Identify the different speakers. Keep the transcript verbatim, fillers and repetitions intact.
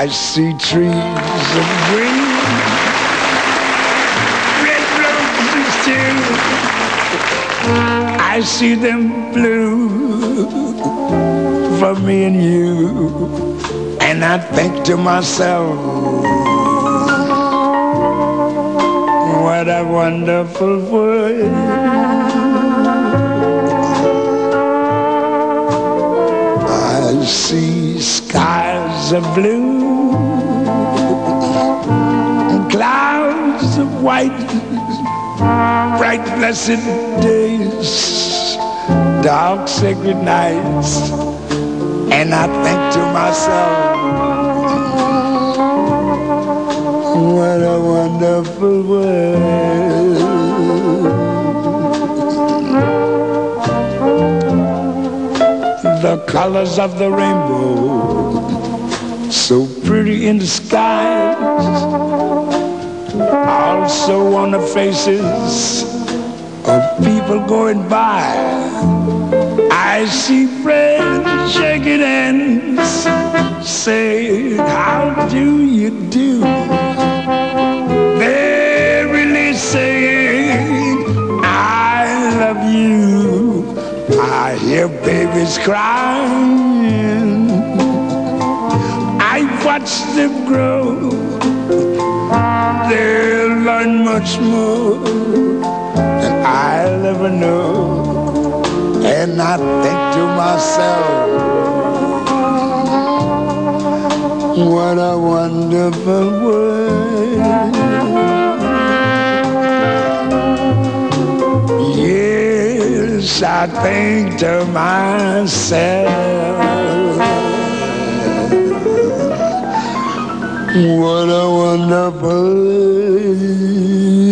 Speaker 1: I see trees of green, red roses too. I see them blue for me and you. And I think to myself, what a wonderful world. I see skies of blue and clouds of white, bright blessed days, dark sacred nights. And I think to myself, what a wonderful world. The colors of the rainbow, so pretty in the skies, also on the faces of people going by. I see friends shaking hands, saying, how do you do? They're really saying, I love you. I hear babies crying. I watch them grow. They'll learn much more than I'll ever know. And I think to myself, what a wonderful world. Yes, I think to myself, what a wonderful world.